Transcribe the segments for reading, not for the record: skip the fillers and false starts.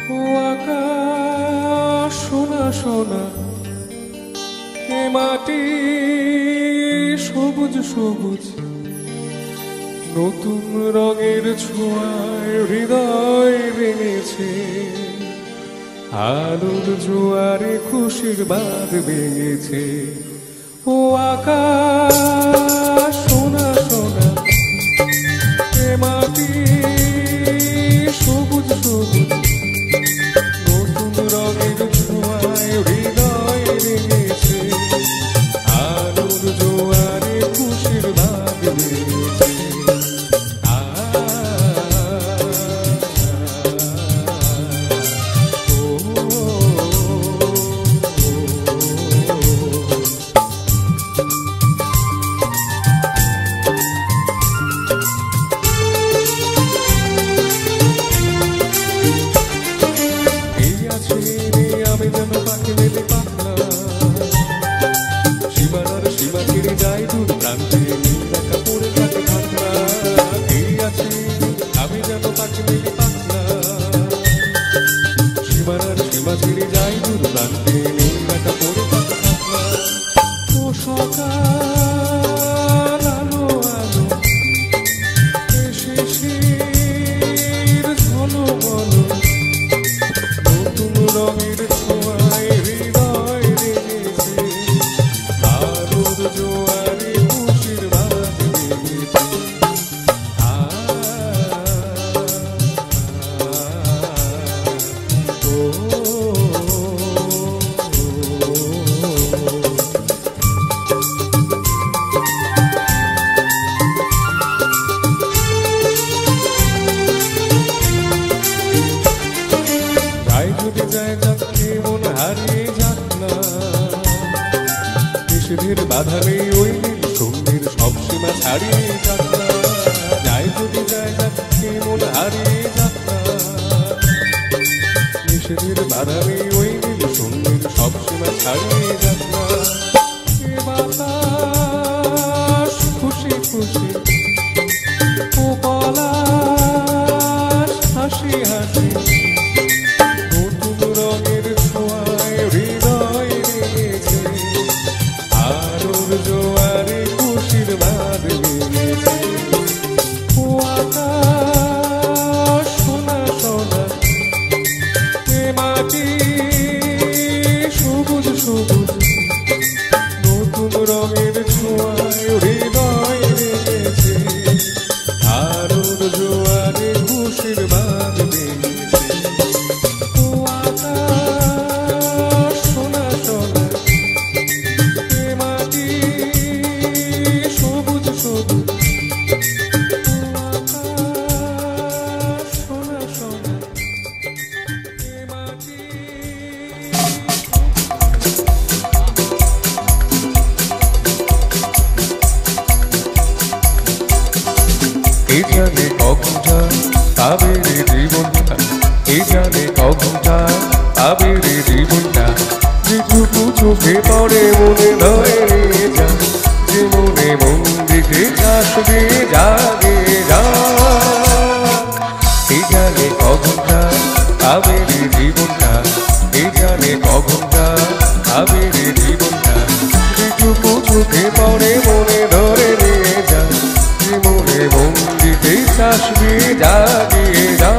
ও আকাশ সোনা সোনা, এ মাটি সবুজ সবুজ, নতুন রঙের ছোঁয়ায় হৃদয় ভেঙেছে, আলোর জোয়ারে খুশির বাঁধ ভেঙেছে। ও আকাশ সোনা সোনা, এ মাটি সবুজ সবুজ, নতুন রঙের ছোঁয়ায় হৃদয় ভেঙেছে, আলোর জোয়ারে খুশির বাঁধ ভেঙেছে। বাধা নেই ওই নীল সঙ্গীর সব সীমা ছাড়িয়ে যাক না, যাই যদি জায়গা মন হারিয়ে যাক না, নিষেধের বাধা নেই ওই নীল সঙ্গীর সব সীমা ছাড়িয়ে যাক না। এ বাতাস খুশি খুশি, ও পলাশ হাসি হাসি, নতুন রঙের ছোঁয়ায় হৃদয় ভেঙেছে, আলোর জোয়ারে খুশির বাঁধ ভেঙেছে। ও আকাশ সোনা সোনা, এ মাটি সবুজ সবুজ, নতুন রঙের ছোঁয়ায় হৃদয় ভেঙেছে, আলোর জোয়ারে খুশির বাঁধ ভেঙেছে। ও আকাশ সোনা সোনা, এ মাটি সবুজ সবুজ, ও আকাশ সোনা সোনা, এ মাটি। এই জানে কখনটা আবের জীবনটা, এই জানে কখনটা আবের জীবনটা, যেটুকু চোখে পড়ে মনে ধরে যা, যে মনে মন দিকে আসবে জাগে যা। এই জানে কখনটা আবের জীবনটা, এই জানে কখনটা আবের জীবনটা, যেটুকু চোখে পড়ে মনে ধরে যা, যে মনে মন দিকে আসবে জাগে যা।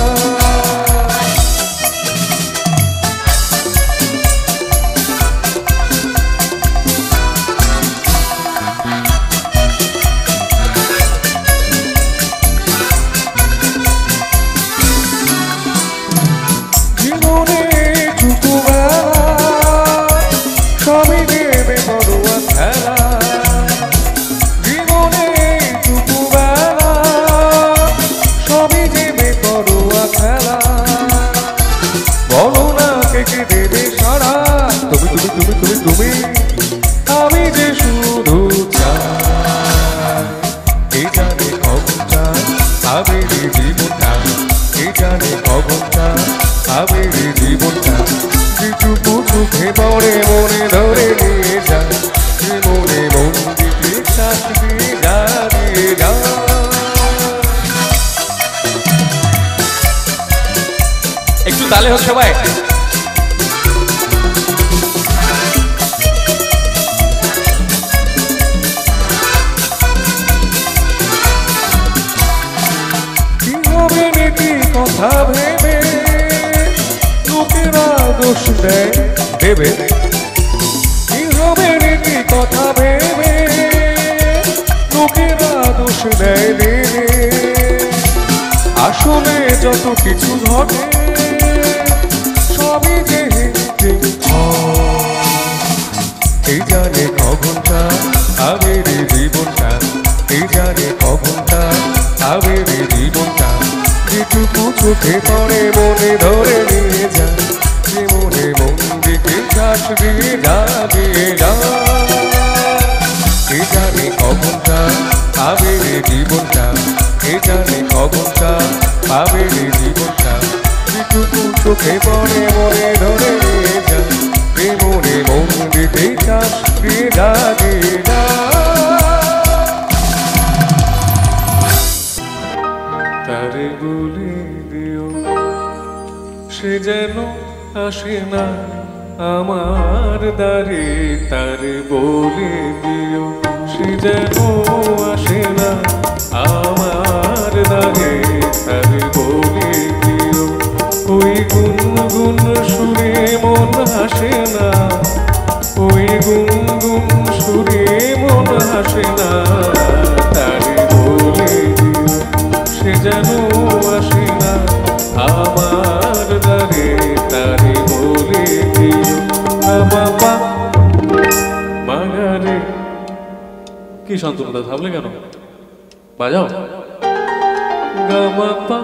তুমি আমি যে শুধু চাই, এই জানে কখনটা আবের জীবনটা, এই জানে কখনটা আবের জীবনটা, যেটুকু চোখে পড়ে মনে ধরে নিয়ে যায়, যে মনে মন দিতে আসবে জাগে যা। একটু তালে হোক সবাই। কি হবে নাকি কথা ভেবে লোকেরা দোষ দেয় দেবে, কি হবে নাকি কথা ভেবে লোকেরা দোষ দেয় দেবে। আসলে যত কিছু ঘটে সবই যে এই জানে কখনটা আবের জীবনটা, এই জানে কখনটা আবের জীবনটা। যেটুকু চোখে পড়ে মনে ধরে নিয়ে যা, যে মনে মন দিকে চাষ দিয়ে যা দিয়ে যা। এই জানে কখনটা আবের জীবনটা, এই জানে কখনটা আবের জীবনটা। যেটুকু চোখে পড়ে মনে ধরে নিয়ে যা, যে মনে মন দিকে চাষ দিয়ে যা দিয়ে যা। তারে বলে দিও সে যেন আসে না আমার দ্বারে, তারে বলে দিও সে যেন আসে না আমার দ্বারে, তারে বলে দিও ওই গুনগুন সুরে মন হাসে না, ওই গুনগুন সুরে মন হাসে না। তারে বলে দিও সে যেন আসে না আমার দ্বারে, তারে বলে দিও। বাবা মাগারে কি শান্তনতা থামলে কেন? বাজাও গামাপা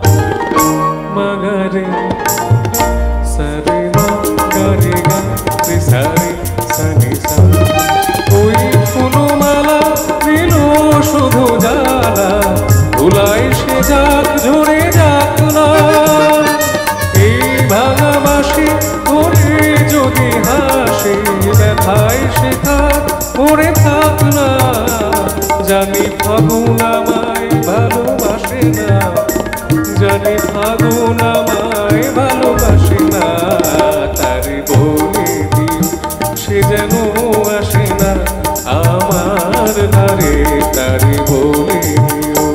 মাগারে সারে মা গারে গা রে সারে সানি সা। ওই ফুলমালা দিল শুধু জ্বালা, ধুলায় সে যাক ঝরে যাক না। এই ভাঙা বাঁশি ধরে যদি হাসি, ব্যথায় সে থাক পড়ে থাক না। জানি ফাগুন আমায় ভালোবাসে না, জানি ফাগুন আমায় ভালোবাসে না। তারে বলে দিও সে যেন আসে না আমার দ্বারে, তারে বলে দিও।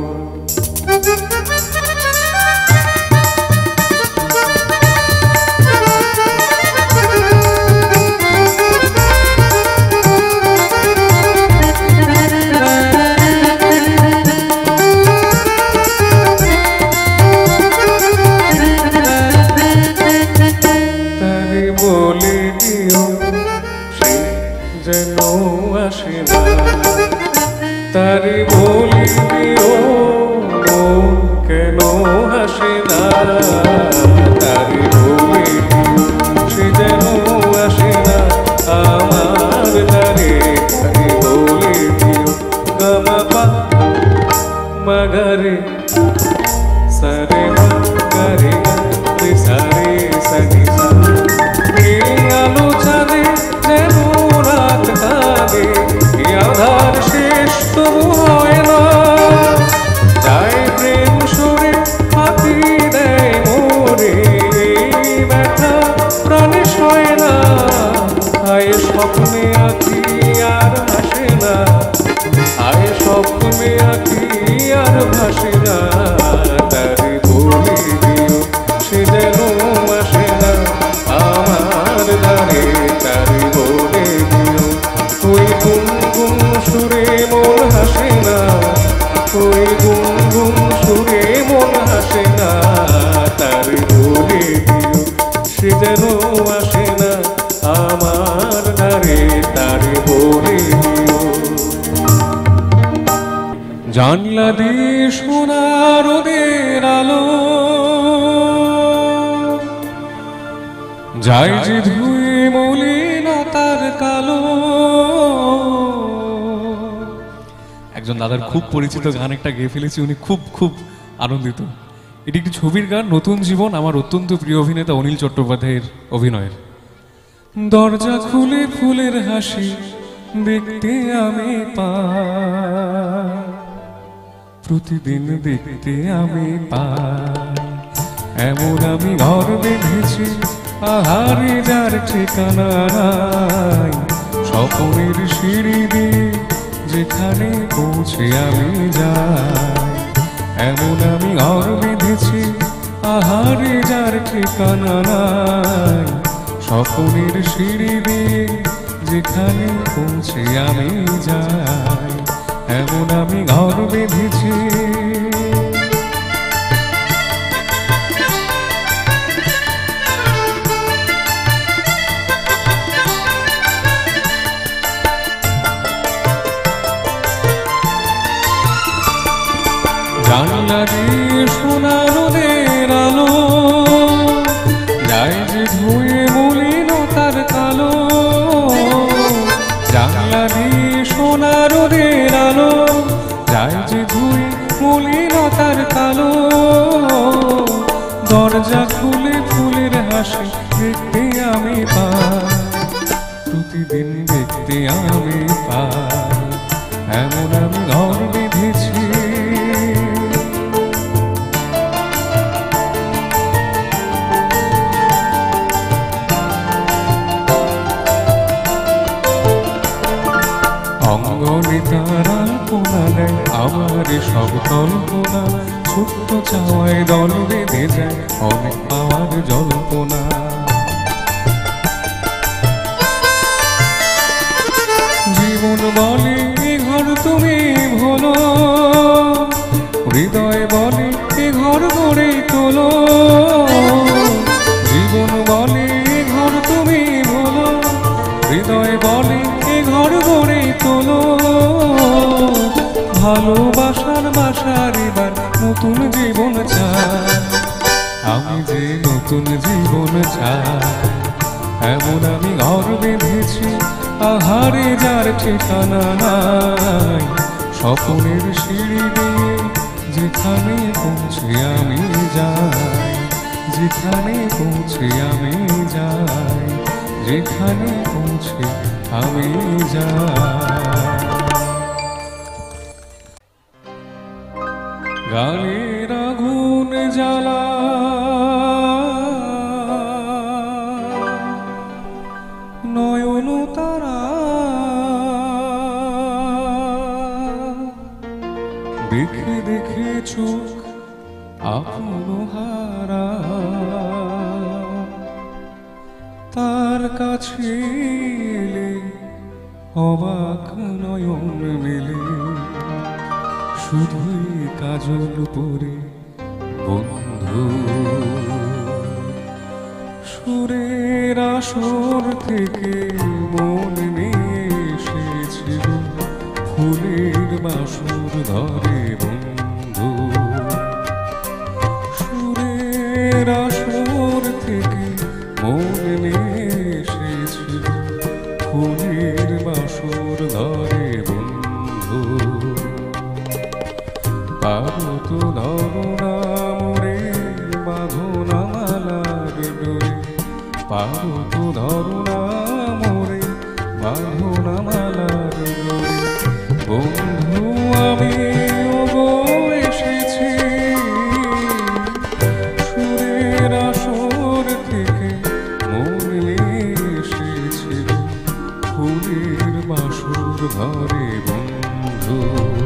তারে বলে দিও কেন হাসে না, তারে বলে দিও সে যেন আসে না আমার দ্বারে, তারে বলে দিও। গামাপা মাগারে সারে মা গারে গা সারে সানি সা। আলো চাঁদে যেন রাত কাঁদে, আধার শেষ তবু হয় না। যায় প্রেম সুরে হাতি দেয় মোরে, ব্যথা প্রাণে সয় না। আয় স্বপ্নে আঁকি আর হাসে না, আয় স্বপ্নে আঁকি আর ভাসে না। তারে বলে দিও সে যেন আসে না আমার দ্বারে, তারে বলে দিও ওই গুনগুন সুরে মন হাসে না, ওই গুনগুন সুরে মন হাসে না। তারে বলে দিও সে যেন আসে না আমার দ্বারে, তারে বলে দিও। জানলা দিয়ে সোনার রোদের আলো যায় যে ধুয়ে মলিনতার কালো। একজন দাদার খুব পরিচিত গান একটা গেয়ে ফেলেছি, উনি খুব খুব আনন্দিত। এটি একটি ছবির গান, নতুন জীবন, আমার অত্যন্ত প্রিয় অভিনেতা অনিল চট্টোপাধ্যায়ের অভিনয়ের। দরজা খুলে ফুলের হাসি দেখতে আমি পাই, প্রতিদিন দেখতে আমি পাই। এমন আমি ঘর বেঁধেছি আহারে যার ঠিকানা নাই, স্বপ্নের সিঁড়ি দিয়ে যেখানে পৌঁছে আমি যাই। এমন আমি ঘর বেঁধেছি আহারে যার ঠিকানা নাই, স্বপ্নের সিঁড়ি দিয়ে যেখানে পৌঁছে আমি যাই। এমন আমি ঘর বেঁধেছি। জানলা দিয়ে সোনা রোদের আলো যায় যে ধুয়ে মলিনতার কালো, জানলা দিয়ে সোনা রোদের আলো যায় যে ধুয়ে মলিনতার কালো। দরজা খুলে ফুলের হাসি দেখতে আমি পাই, প্রতিদিন দেখতে আমি পাই। এমন আমি ঘর বেঁধেছি। অঙ্গনে তার আলপনা নেয় আমার সব কল্পনা, ছোট্ট চাওয়ায় দল বেঁধে যায় অনেক পাওয়ার জল্পনা। জীবন বলে এ ঘর তুমি ভোলো, হৃদয় বলে এ ঘর গড়ে তোলো। জীবন বলে এ ঘর তুমি ভোলো, হৃদয় বলে এ ঘর গড়ে তোলো। ভালোবাসার বাসার এবার নতুন জীবন চাই, আমি যে নতুন জীবন চাই। এমন আমি ঘর বেঁধেছি আহারে যার ঠিকানা নাই, স্বপ্নের সিঁড়ি দিয়ে যেখানে পৌঁছে আমি যাই। যেখানে পৌঁছে আমি যাই, যেখানে পৌঁছে আমি যাই। গানের আগুন জ্বালা নয়ন তারা, দেখে দেখে চোখ আপন হারা, তার কাছে এলে অবাক নয়ন মেলে। শুধুই কাজল পরে বন্ধু, সুরের আসর থেকে মন নিয়ে এসেছিল, ফুলের বাসর ধরে বন্ধু। সুরের আসর থেকে মন নিয়ে এসেছিল, ফুলের বাসর ধরে বন্ধু। পারো তো ধরো না মোরে বাঁধো না মালার ডোরে, পারো তো ধরো না মোরে বাঁধো না মালার ডোরে। বন্ধু আমি ওগো এসেছি, সুরের আসর থেকে মন নিয়ে এসেছিল, ফুলের বাসর ধরে বন্ধু।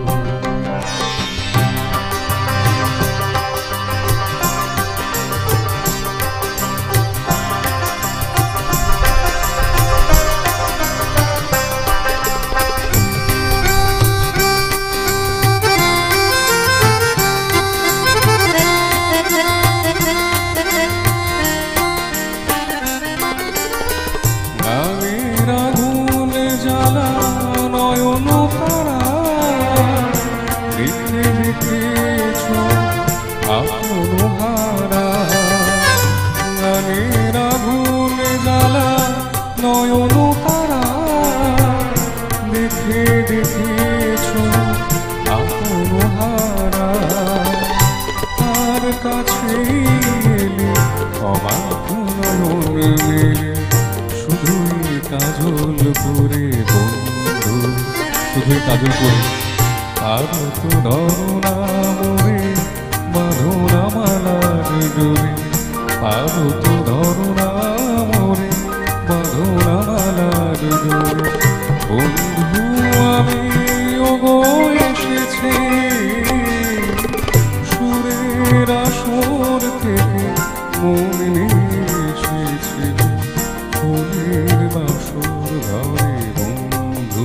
নয়ন তারা দেখে দেখেছ আপন হারা, তার কাছে এলে অবাক নয়ন মেলে। শুধুই কাজল করে বন্ধু, শুধুই কাজল করে। আর তো ধরো না মোরে বাঁধো না মালার ডোরে, আরো তো ধরো না মোরে, বাঁধো না মালার ডোরে। বন্ধু আমি ওগো এসেছি, সুরের আসর থেকে মন নিয়ে এসেছি, ফুলের বাসর ঘরে বন্ধু।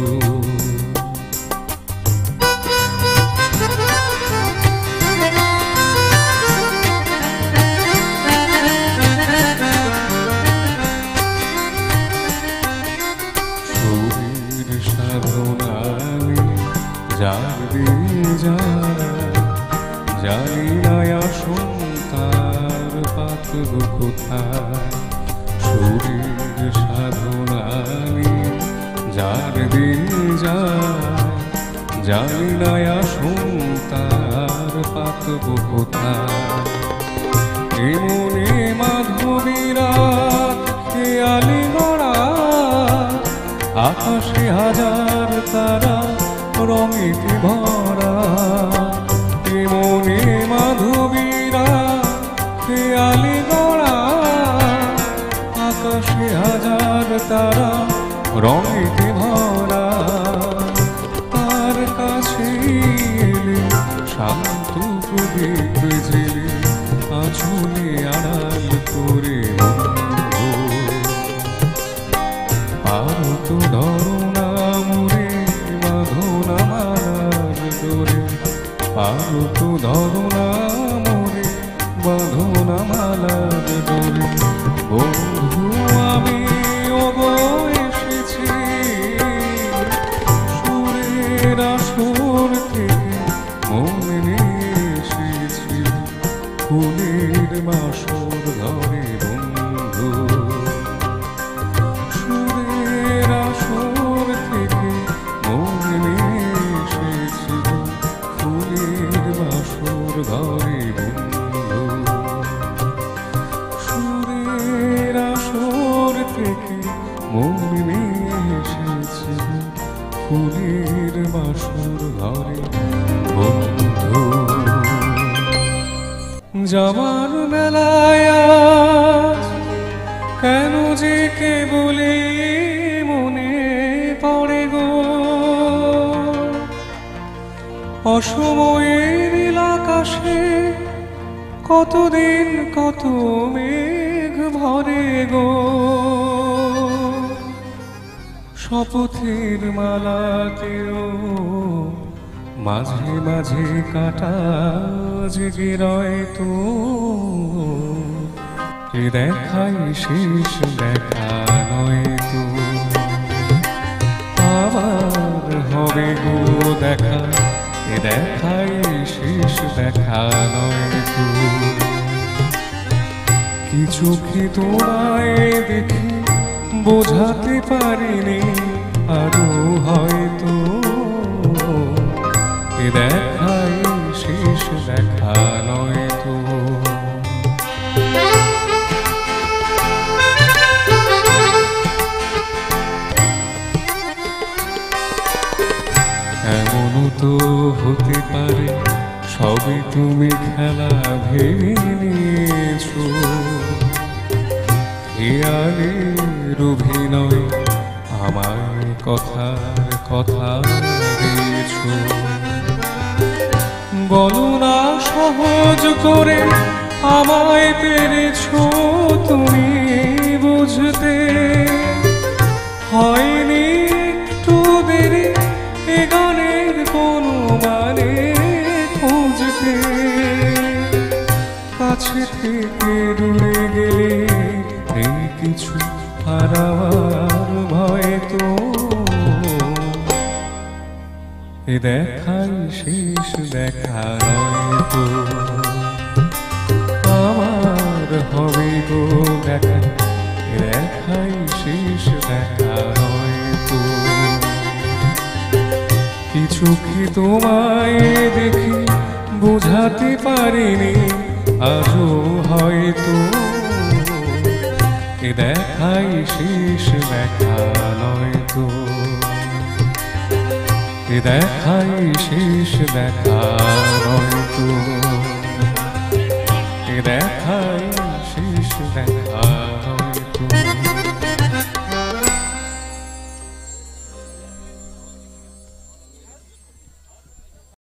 যার দিন যারা জানি না আসুন তার পাতব কোথায়, শরীর সাধনানি যার দিন যায় জানি না আসুন তার পাতব কোথায়। এমনে মাধবীরাত খেয়ালি গড়া, আকাশে হাজার তারা রঙিতে ভরা। এমনে মাধবীরা খেয়ালি গড়া, আকাশে হাজার তারা রঙিতে ভরা। তার কাছে এলে শান্ত প্রদীপ জেলে, আঁচলে আড়াল করে বন্ধু। আরো তো ধরো না মোরে, বাঁধো না মালার ডোরে। আরো তো ধরো না মোরে, বাঁধো না মালার ডোরে। বন্ধু আমি ওগো এসেছি, সুরের আসর থেকে মন নিয়ে এসেছি, ফুলের বাসর ঘরে বন্ধু। সুরের আসর থেকে মন নিয়ে এসেছি, ফুলের বাসর ঘরে বন্ধু। সুরের আসর থেকে মন নিয়ে এসেছি, ফুলের বাসর ঘরে বন্ধু। যাবার বেলায় কেন যে কেবলে মনে পড়ে গো, অসময়ের আকাশে কতদিন কত মেঘ ভরে গো। শপথের মালাতেও মাঝে মাঝে কাটা জেগে রয় তো, এ দেখাই শেষ দেখা নয় তো। আবার হবে গো দেখা, এ দেখাই শেষ দেখা নয় তো। কি চোখে তোমায় দেখি বোঝাতে পারিনি আরো হয়তো, এ দেখাই শেষ দেখা নয় তো। এমনও তো হতে পারে সবই তুমি খেলা ভেবে নিয়েছো, হেয়ালের অভিনয় আমায় কথার কথা দিয়েছো। বলো না সহজ করে আমায় পেরেছো তুমি বুঝতে, হয়নি একটু দেরি এ গানের কোনো মানে খুঁজতে। কাছে থেকে দূরে গেলে এই কিছু হারাবার ভয় তো, এ দেখাই শেষ দেখা নয় তো। আমার হবে গো দেখা, এ দেখাই শেষ দেখা নয় তো। কিছু কি তোমায় দেখি বোঝাতে পারিনি আজও হয়তো, এ দেখাই শেষ দেখা নয় তো। এ দেখাই শেষ দেখা নয় তো, এ দেখাই শেষ দেখা হয়তো